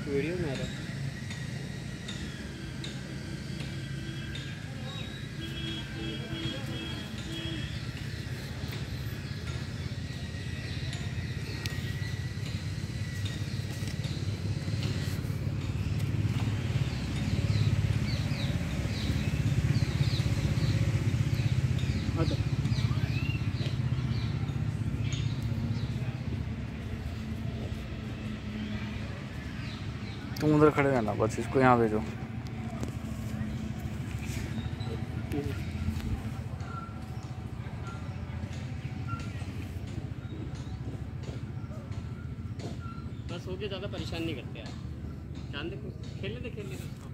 Video में आ रहा है। तुम उधर खड़े रहना, बस इसको यहाँ भेजो। बस हो गया, ज़्यादा परेशान नहीं करते यार। चांद देखो, खेलने दे।